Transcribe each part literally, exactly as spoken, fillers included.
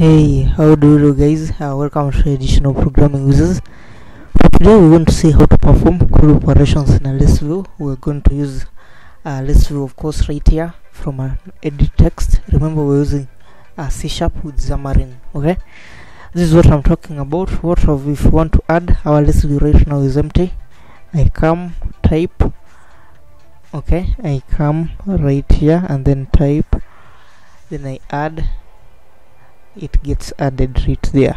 Hey, how do you do, guys? Uh, welcome to additional programming users. Today we're going to see how to perform CRUD operations in a list view. We're going to use a list view, of course, right here from an edit text. Remember, we're using a C sharp with Xamarin. Okay, this is what I'm talking about. What of if we want to add our list view right now is empty. I come type. Okay, I come right here and then type. Then I add. It gets added right there.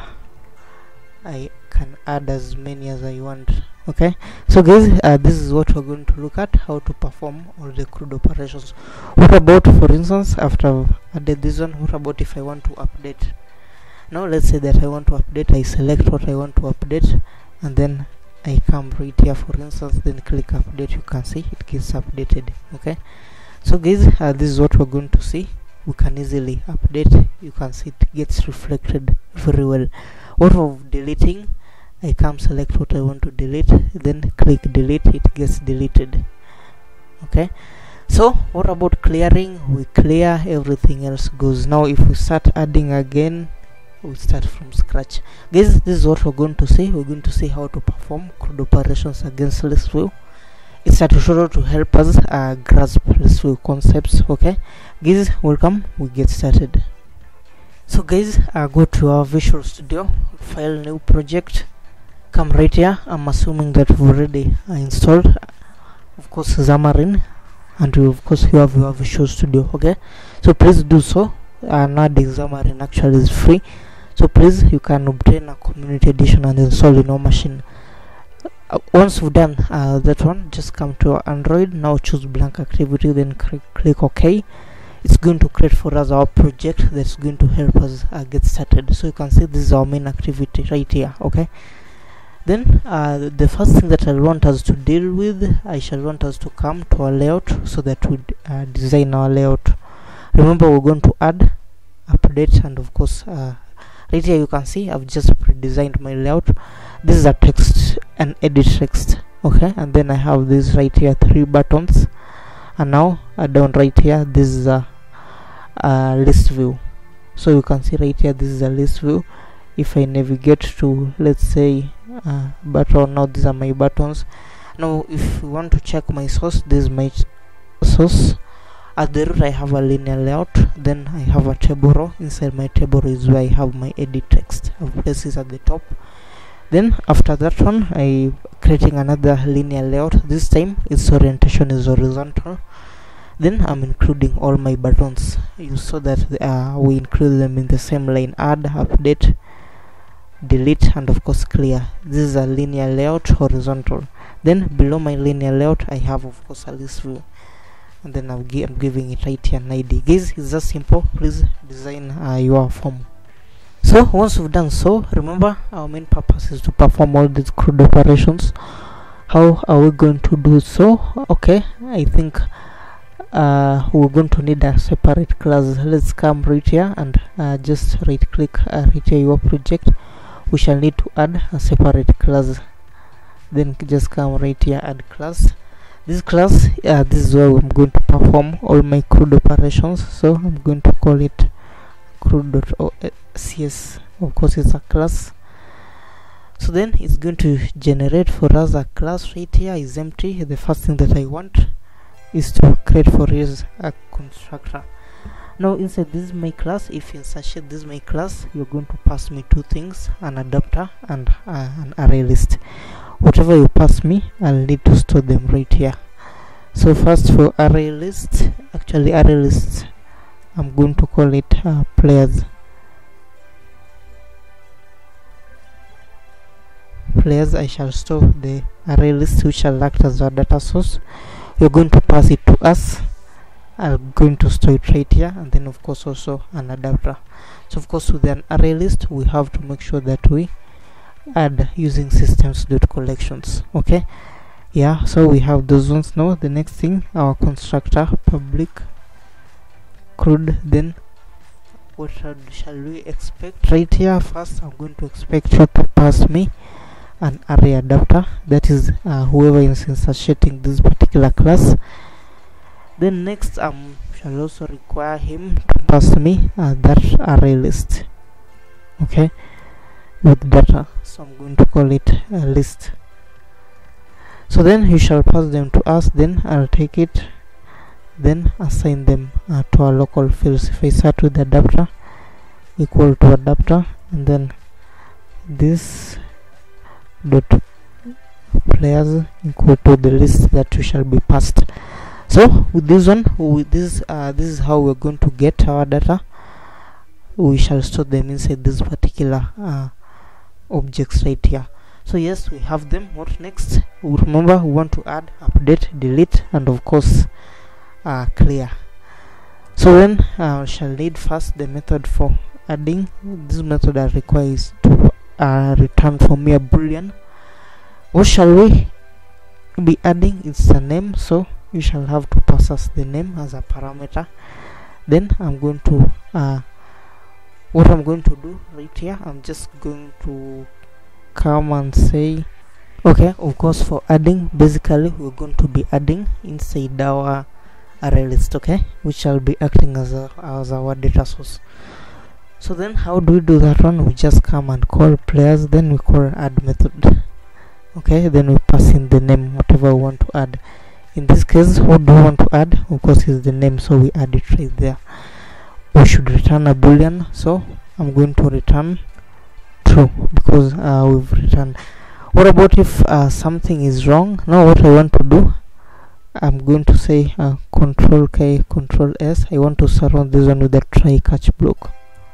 I can add as many as I want. Okay, so guys, uh, this is what we're going to look at, how to perform all the CRUD operations. What about, for instance, after I've added this one, what about if I want to update? Now let's say that I want to update. I select what I want to update and then I come right here, for instance, then click update. You can see it gets updated. Okay, so guys, uh, this is what we're going to see. We can easily update. You can see it gets reflected very well. What of deleting? I come select what I want to delete, then click delete. It gets deleted. Okay, so what about clearing? We clear, everything else goes. Now if we start adding again, we start from scratch. Guys, this is what we're going to see. We're going to see how to perform CRUD operations against list view. It's a tutorial to help us uh, grasp list view concepts. Okay, guys, welcome. We get started. So guys, uh, go to our Visual Studio, file, new project, come right here. I'm assuming that we've already uh, installed, uh, of course, Xamarin, and you, of course, you have your Visual Studio. Okay, so please do so. Uh, nowadays Xamarin actually is free, so please, you can obtain a community edition and install in your machine. Uh, once we've done uh, that one, just come to Android. Now choose blank activity, then click, click OK. It's going to create for us our project that's going to help us uh, get started. So you can see this is our main activity right here. Okay, then uh, the first thing that I want us to deal with, I shall want us to come to our layout so that we uh, design our layout. Remember, we're going to add, update, and of course uh, right here you can see I've just pre-designed my layout. This is a text and edit text. Okay, and then I have this right here, three buttons, and now uh, down right here this is a, a list view. So you can see right here this is a list view. If I navigate to, let's say, uh, button, now these are my buttons. Now if you want to check my source, this is my source. At the root I have a linear layout, then I have a table row. Inside my table row is where I have my edit text. I've placed this at the top. Then after that one, I creating another linear layout. This time its orientation is horizontal. Then I'm including all my buttons. You saw that uh, we include them in the same line: add, update, delete, and of course clear. This is a linear layout, horizontal. Then below my linear layout I have, of course, a list view, and then I'm, gi I'm giving it right here an I D. Guys, it's just simple. Please design uh, your form. So once we've done so, remember our main purpose is to perform all these CRUD operations. How are we going to do so? Okay, I think uh, we're going to need a separate class. Let's come right here and uh, just right click uh, right here your project. We shall need to add a separate class. Then just come right here, add class. This class, uh, this is where I'm going to perform all my CRUD operations. So I'm going to call it CRUD.cs. Of course, it's a class. So then it's going to generate for us a class. Right here is empty. The first thing that I want is to create for us a constructor. Now inside this is my class. If you insert this is my class, you're going to pass me two things: an adapter and uh, an array list. Whatever you pass me, I'll need to store them right here. So first, for array list, actually array list, I'm going to call it uh, players. Players, I shall store the array list which shall act as our data source. You're going to pass it to us. I'm going to store it right here, and then of course also an adapter. So of course with an array list, we have to make sure that we add using systems.collections. Okay, yeah, so we have those ones. Now the next thing, our constructor public CRUD. Then what shall, shall we expect? Right here first I'm going to expect you to pass me an array adapter, that is uh, whoever is instantiating this particular class. Then next um shall also require him to pass me uh, that array list. okay, with data. So I'm going to call it a list. So then you shall pass them to us, then I'll take it, then assign them uh, to our local fields. If I start with adapter equal to adapter, and then this dot players equal to the list that we shall be passed. So with this one, with this uh, this is how we're going to get our data. We shall store them inside this particular uh, objects right here. So yes, we have them. What next? Remember, we want to add, update, delete, and of course uh, clear. So then I uh, shall need first the method for adding. This method I requires to uh, return for me a boolean. What shall we be adding? It's the name, so you shall have to pass us the name as a parameter. Then I'm going to uh, what I'm going to do right here, I'm just going to come and say, okay, of course for adding, basically we're going to be adding inside our array list, okay, which shall be acting as a, as our data source. So then how do we do that one? We just come and call players, then we call add method, okay, then we pass in the name, whatever we want to add. In this case, what do we want to add? Of course is the name, so we add it right there. We should return a boolean, so I'm going to return true because uh, we've returned. What about if uh, something is wrong? Now what I want to do, I'm going to say uh, control K, control S. I want to surround this one with a try catch block.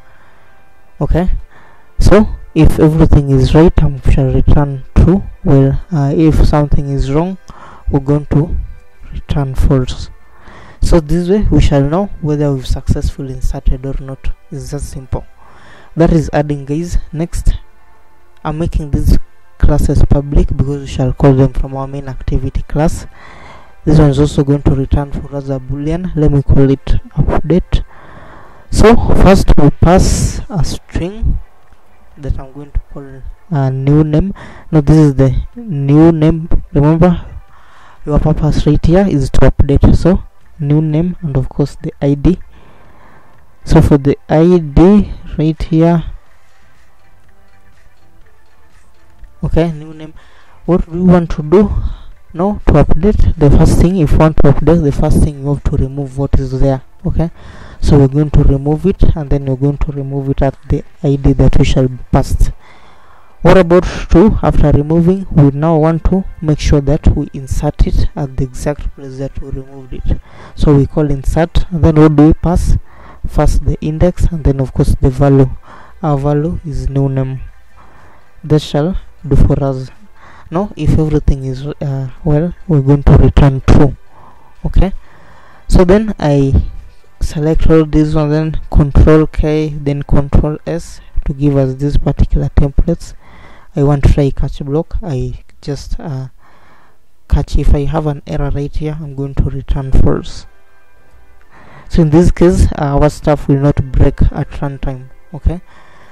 Okay, so if everything is right, I shall return true. Well, uh, if something is wrong, we're going to return false. So this way we shall know whether we've successfully inserted or not. It's just simple. That is adding, guys. Next, I'm making these classes public because we shall call them from our main activity class. This one is also going to return for us a boolean. Let me call it update. So first we pass a string that I'm going to call a new name. Now this is the new name. Remember, your purpose right here is to update. So new name, and of course the I D. So for the I D right here, okay, new name. What do we want to do now to update? The first thing, if you want to update, the first thing you have to remove what is there. Okay, so we're going to remove it, and then we're going to remove it at the I D that we shall be passed. What about two? After removing, we now want to make sure that we insert it at the exact place that we removed it. So we call insert, and then what do we pass? First the index, and then of course the value. Our value is new name. That shall do for us. Now if everything is uh, well, we're going to return true. Okay, so then I select all these one, then control K, then control S to give us these particular templates. I want to try catch block. I just uh, catch. If I have an error right here, I'm going to return false. So in this case, uh, our stuff will not break at runtime. Okay,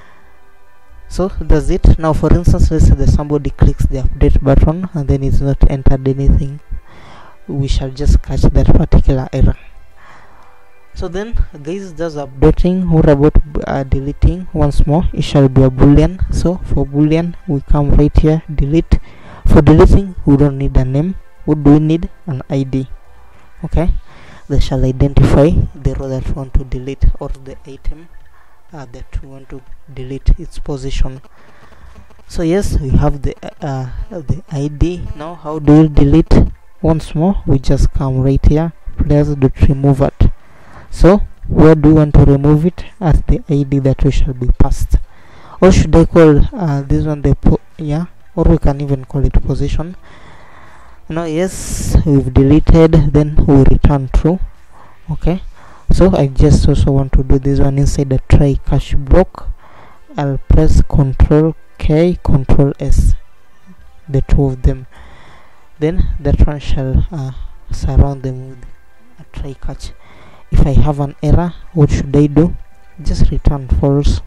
so that's it. Now for instance, let's say that somebody clicks the update button and then it's not entered anything, we shall just catch that particular error. So then guys, that's updating. What about uh, deleting? Once more, it shall be a boolean. So for boolean, we come right here, delete. For deleting, we don't need a name. What do we need? An I D. Okay, they shall identify the row that we want to delete, or the item uh, that we want to delete, its position. So yes, we have the uh, the I D. Now how do we delete? Once more, we just come right here, players dot remove it. So where do we want to remove it? At the I D that we shall be passed. Or should I call uh, this one the po yeah, or we can even call it position. Now yes, we've deleted, then we return true. Okay, so I just also want to do this one inside the try catch block. I'll press control K, control S, the two of them, then that one shall uh, surround them with a try catch. If I have an error, what should I do? Just return false.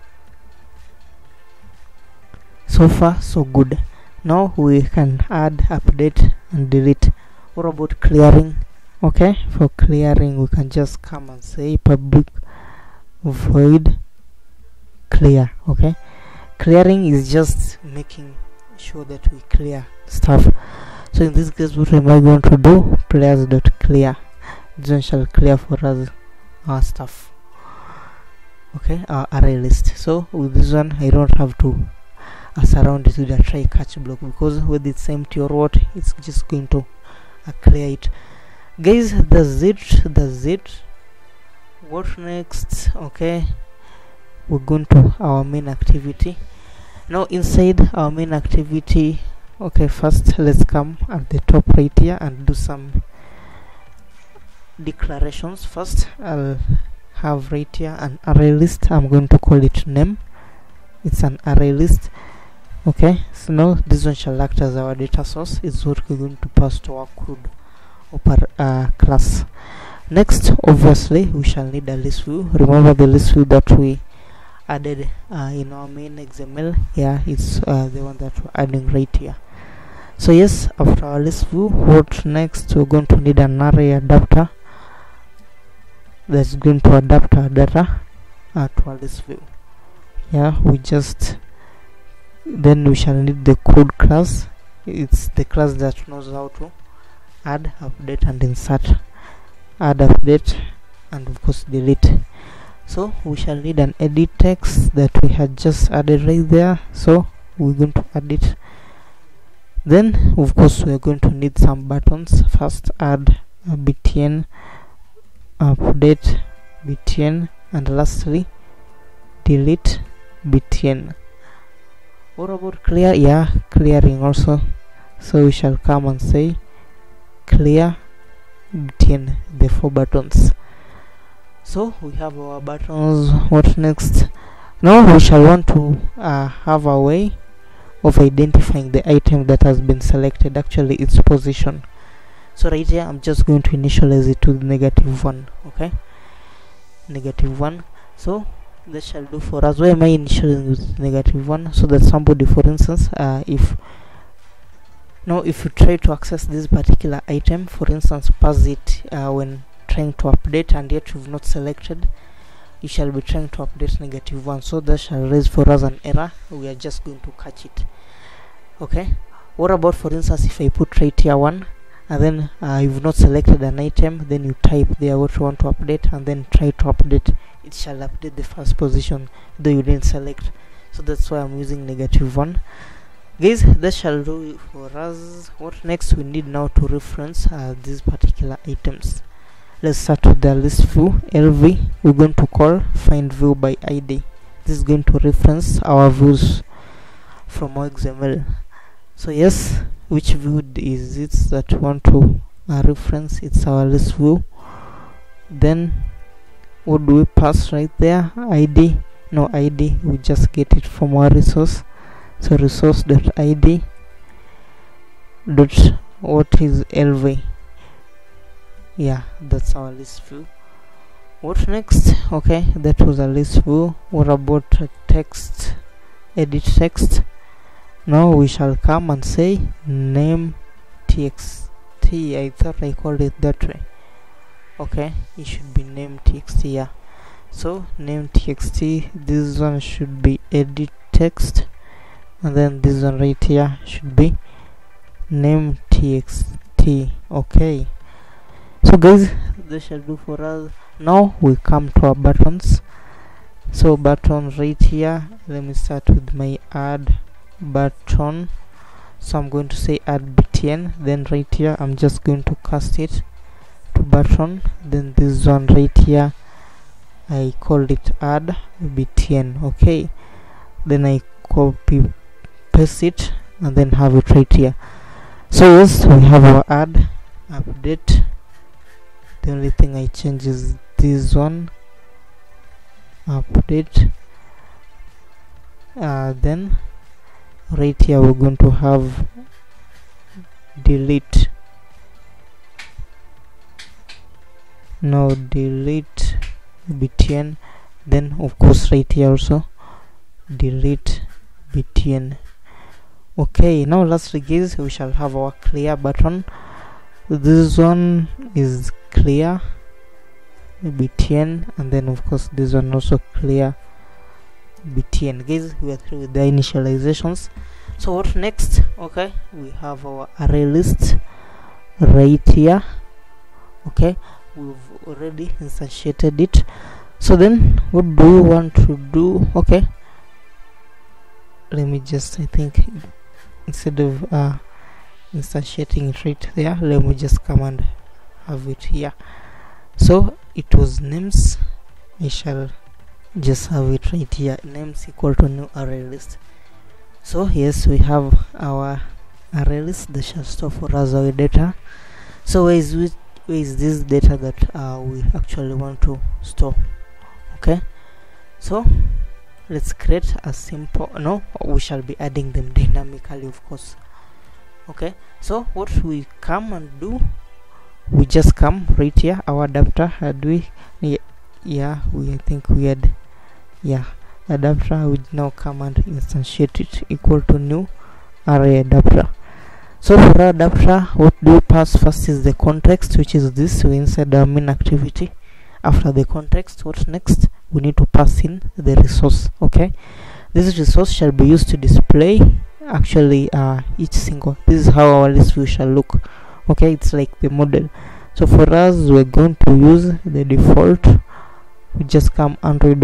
So far so good. Now we can add, update and delete. What about clearing? Okay, for clearing we can just come and say public void clear. Okay, clearing is just making sure that we clear stuff. So in this case, what am I going to do? Players.clear. This one shall clear for us our stuff. Okay, our array list. So with this one, I don't have to uh, surround it with a try catch block, because with it's empty or what, it's just going to uh, clear it. Guys, that's it. That's it. What next? Okay, we're going to our main activity. Now inside our main activity, okay, first let's come at the top right here and do some declarations. First, I'll have right here an array list. I'm going to call it name. It's an array list. Okay, so now this one shall act as our data source. It's what we're going to pass to our code or uh, class. Next, obviously, we shall need a list view. Remember the list view that we added uh, in our main X M L. Yeah, it's uh, the one that we're adding right here. So yes, after our list view, what next? We're going to need an array adapter that's going to adapt our data uh, to our list view. Yeah, we just then we shall need the code class. It's the class that knows how to add, update, and insert. Add, update, and of course delete. So we shall need an edit text that we had just added right there. So we're going to add it. Then of course we are going to need some buttons. First, add a btn, update btn, and lastly delete btn. What about clear? Yeah, clearing also. So we shall come and say clear btn, the four buttons. So we have our buttons. What next? Now we shall want to uh, have a way of identifying the item that has been selected, actually its position. So right here I'm just going to initialize it to negative one. Okay, negative one. So that shall do for us. Why am I initializing with negative one? So that somebody, for instance, uh, if now if you try to access this particular item, for instance, pass it uh, when trying to update, and yet you've not selected, you shall be trying to update negative one. So that shall raise for us an error. We are just going to catch it. Okay, what about, for instance, if I put right here one, and then uh, you've not selected an item, then you type there what you want to update and then try to update, it shall update the first position though you didn't select. So that's why I'm using negative one. Guys, that shall do for us. What next? We need now to reference uh, these particular items. Let's start with the list view. L V, we're going to call find view by I D. This is going to reference our views from our X M L. So yes, which view is it that we want to uh, reference? It's our list view. Then what do we pass right there? I D. No I D, we just get it from our resource. So resource dot id dot what is L V. Yeah, that's our list view. What next? Okay, that was a list view. What about uh, text? Edit text. Now we shall come and say name txt. I thought I called it that way. Okay, it should be name txt. Yeah, so name txt. This one should be edit text, and then this one right here should be name txt. Okay, so guys, this shall do for us. Now we come to our buttons. So button right here, let me start with my add button. So I'm going to say add btn, then right here I'm just going to cast it to button. Then this one right here, I called it add btn. Okay, then I copy paste it and then have it right here. So yes, we have our add update. The only thing I change is this one, update. Uh, then right here we're going to have delete. Now delete btn. Then of course right here also delete btn. Okay, now lastly guys, we shall have our clear button. This one is clear btn, and then of course this one also clear btn. Guys, we are through with the initializations. So what next? Okay, we have our array list right here. Okay, we've already instantiated it. So then what do we want to do? Okay, let me just, I think instead of uh instantiating it right there, let me just come and have it here. So it was names, I shall just have it right here, names equal to new array list. So yes, we have our array list that shall store for us our data. So where is, which, where is this data that uh, we actually want to store? Okay, so let's create a simple, no, we shall be adding them dynamically, of course. Okay, so what we come and do, we just come right here, our adapter, had we, yeah, yeah we I think we had, yeah, adapter, we now come and instantiate it equal to new array adapter. So for our adapter, what do we pass first is the context, which is this. We inside our main activity. After the context, what next? We need to pass in the resource. Okay, this resource shall be used to display actually uh each single, this is how our list view shall look. Okay, it's like the model. So for us, we're going to use the default. We just come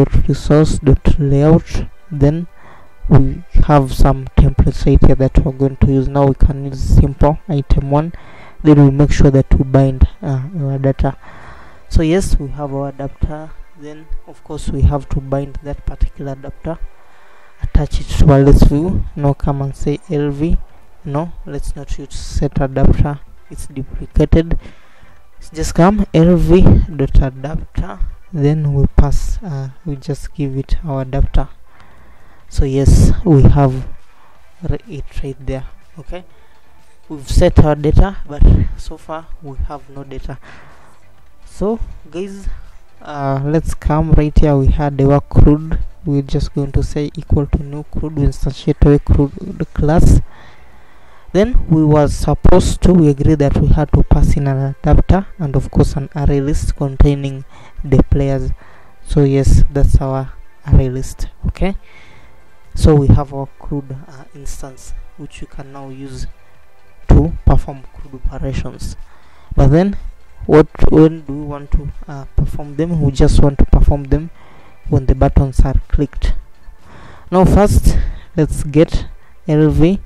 android.resource.layout, then we have some templates right here that we're going to use. Now we can use simple item one, then we make sure that we bind uh, our data. So yes, we have our adapter, then of course we have to bind that particular adapter, attach it to our list view. Now come and say lv, no, let's not use set adapter, it's deprecated. Just come lv.adapter, then we pass uh, we just give it our adapter. So yes, we have it right there. Okay, we've set our data, but so far we have no data. So guys, uh, let's come right here. We had our crude, we're just going to say equal to new crude, we instantiate a crude class. Then we was supposed to, we agree that we had to pass in an adapter and of course an array list containing the players. So yes, that's our array list. Okay, so we have our crude uh, instance, which we can now use to perform crude operations. But then what, when do we want to uh, perform them? We just want to perform them when the buttons are clicked. Now first, let's get lv.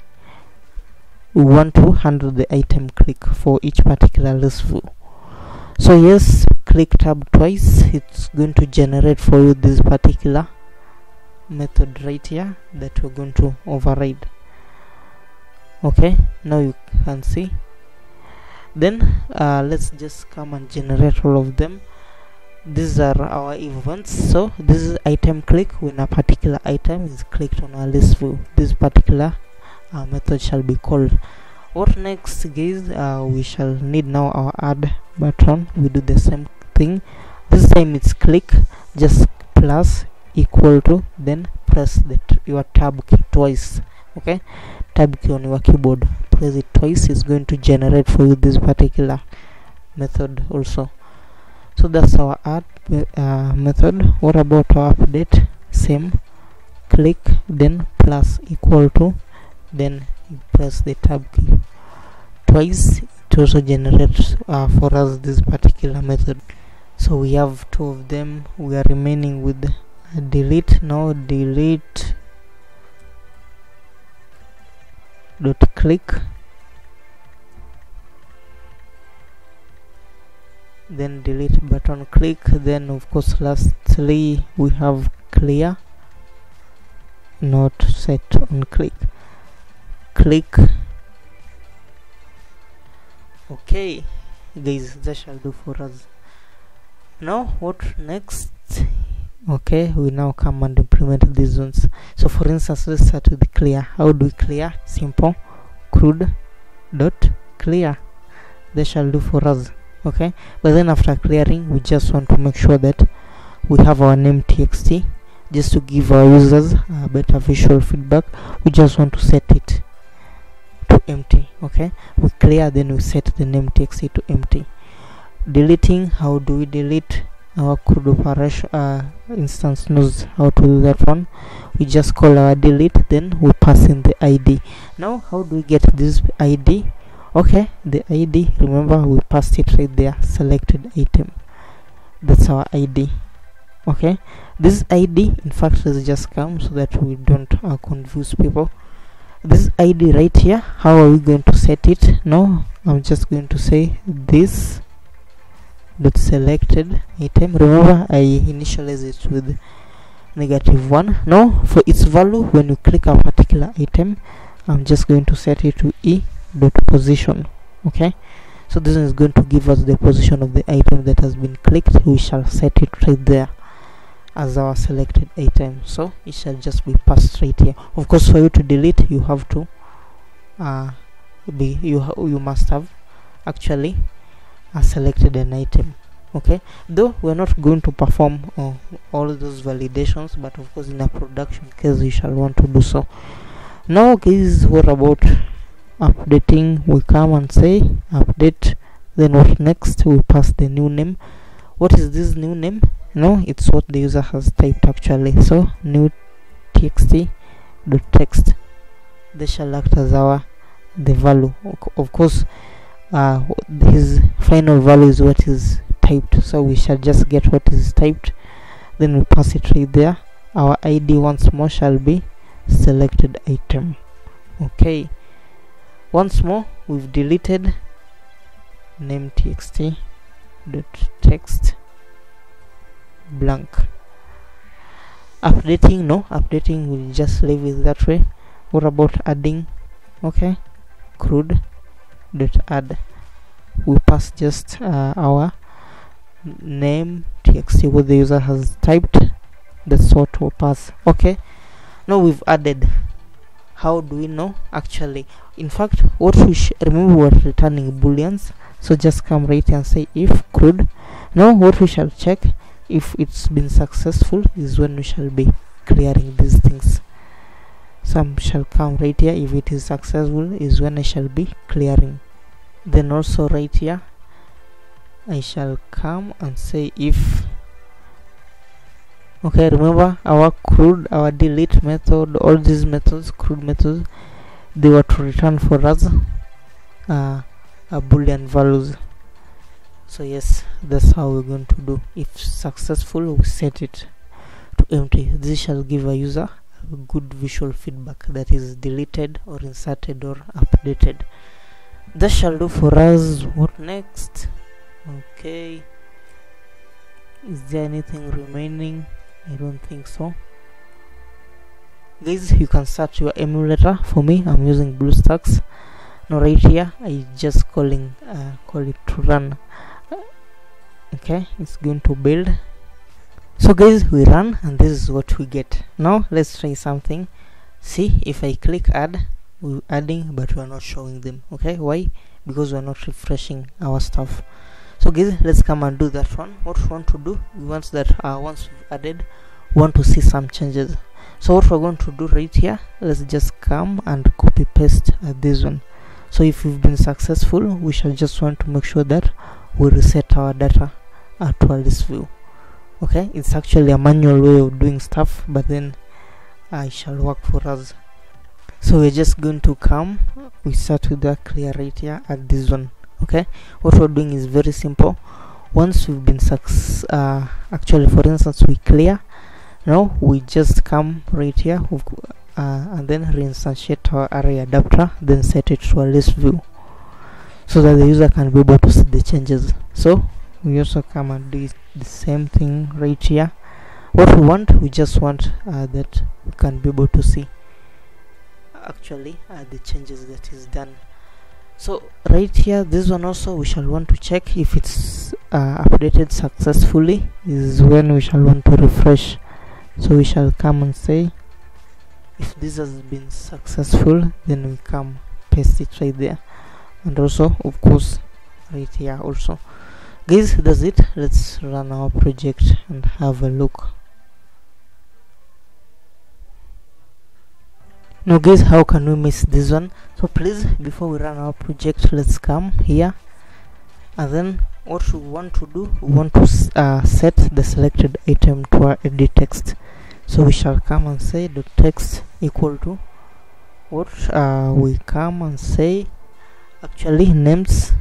We want to handle the item click for each particular list view. So yes, click tab twice, it's going to generate for you this particular method right here that we're going to override. Okay, now you can see. Then uh, let's just come and generate all of them. These are our events. So this is item click when a particular item is clicked on our list view. This particular uh, method shall be called. What next, guys? Uh, we shall need now our add button. We do the same thing. This time it's click, just plus equal to, then press the your tab key twice. Okay, tab key on your keyboard, press it twice, is going to generate for you this particular method also. So that's our add uh, method. What about our update? Same, click, then plus equal to, then press the tab key twice, it also generates uh, for us this particular method. So we have two of them. We are remaining with uh, delete. Now delete dot click, then delete button click, then of course lastly we have clear, not set on click, click. Okay guys, that shall do for us. Now what next? Okay, we now come and implement these ones. So for instance, let's start with clear. How do we clear? Simple, crude dot clear, that shall do for us. Okay, but then after clearing, we just want to make sure that we have our name txt, just to give our users a better visual feedback. We just want to set it to empty. Okay, we clear, then we set the name txt to empty. Deleting, how do we delete? our CRUD operation uh, instance knows how to do that one. We just call our delete, then we pass in the I D. Now how do we get this I D? Okay, the I D, remember we passed it right there, selected item. That's our I D. Okay, this I D in fact has just come so that we don't uh, confuse people. This I D right here, how are we going to set it? No, I'm just going to say this dot selected item. Remember I initialize it with negative one. Now for its value, when you click a particular item, I'm just going to set it to e dot position. Okay, so this is going to give us the position of the item that has been clicked. We shall set it right there as our selected item, so it shall just be passed right here. Of course, for you to delete, you have to uh be you ha you must have actually uh, selected an item. Okay, though we're not going to perform uh, all those validations, but of course in a production case you shall want to do so. Now guys, what about updating? We come and say update, then what next? We pass the new name. What is this new name? No, it's what the user has typed actually. So new txt dot text, they shall act as our the value. Of course uh his final value is what is typed, so we shall just get what is typed, then we pass it right there. Our I D once more shall be selected item. Okay, once more we've deleted name txt dot text blank. Updating, no, updating will just leave it that way. What about adding? Okay, CRUD dot add, we pass just uh, our name txt, what the user has typed. That's what we'll pass. Okay, now we've added. How do we know? Actually, in fact, what we sh remember we're returning booleans, so just come right here and say if CRUD. Now what we shall check if it's been successful is when we shall be clearing these things. Some shall come right here. If it is successful is when I shall be clearing. Then also right here I shall come and say if. Okay, remember our CRUD, our delete method, all these methods, CRUD methods, they were to return for us uh, a boolean values. So yes, that's how we're going to do. If successful, we set it to empty. This shall give a user a good visual feedback that is deleted or inserted or updated. That shall do for us. What next? Okay, is there anything remaining? I don't think so. Guys, you can start your emulator. For me, I'm using BlueStacks. Now right here I just calling uh, call it to run. Okay, it's going to build. So guys, we run and this is what we get. Now let's try something. See, if I click add, we're adding but we're not showing them. Okay, why? Because we're not refreshing our stuff. So guys, let's come and do that one. What we want to do, we want that uh, once we've added, we want to see some changes. So what we're going to do right here, let's just come and copy paste uh, this one. So if we've been successful, we shall just want to make sure that we reset our data uh, to our list view. Okay, it's actually a manual way of doing stuff, but then I uh, shall work for us. So we're just going to come, we start with the clear right here at this one. Okay, what we're doing is very simple. Once we've been success uh, actually for instance we clear, now we just come right here uh, and then reinstantiate our array adapter, then set it to a list view so that the user can be able to see the changes. So we also come and do the same thing right here. What we want, we just want uh, that we can be able to see actually uh, the changes that is done. So right here, this one also we shall want to check if it's uh, updated successfully is when we shall want to refresh. So we shall come and say if this has been successful, then we come paste it right there, and also of course right here also. Guys, that's it. Let's run our project and have a look. Now guys, how can we miss this one? So please, before we run our project, let's come here and then what we want to do, we want to uh, set the selected item to our edit text. So we shall come and say dot text equal to what uh, we come and say actually names,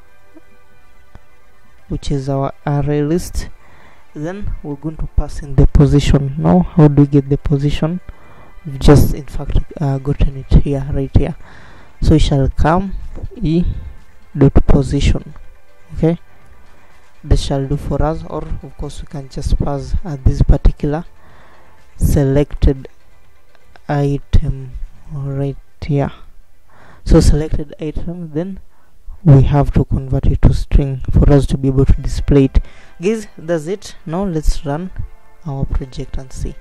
which is our array list. Then we're going to pass in the position. Now how do we get the position? We've just in fact uh, gotten it here, right here. So we shall come e dot position. Okay, this shall do for us, or of course we can just pass at this particular selected item right here. So selected item, then we have to convert it to string for us to be able to display it. Guys, that's it. Now let's run our project and see.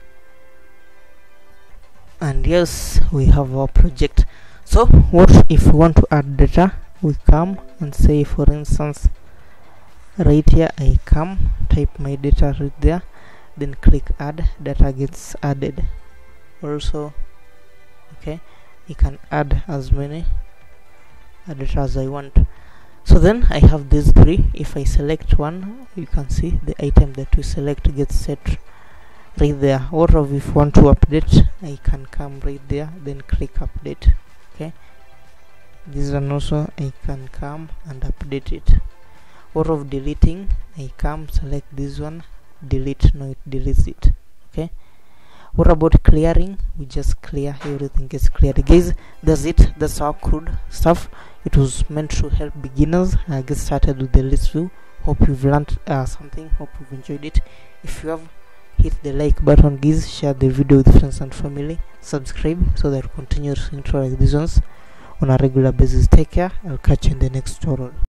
And yes, we have our project. So what if we want to add data? We come and say, for instance, right here I come, type my data right there, then click add. Data gets added. Also, okay, you can add as many data as I want. So then I have these three. If I select one, you can see the item that we select gets set right there. Or if you want to update, I can come right there, then click update. Okay, this one also I can come and update it. Or of deleting, I come select this one, delete. No, it deletes it. Okay, what about clearing? We just clear, everything gets cleared. Guys, that's it. That's our crude stuff. It was meant to help beginners uh, get started with the list view. Hope you've learned uh, something. Hope you've enjoyed it. If you have, hit the like button, guys. Share the video with friends and family. Subscribe so that we continue to intro like these ones on a regular basis. Take care. I'll catch you in the next tutorial.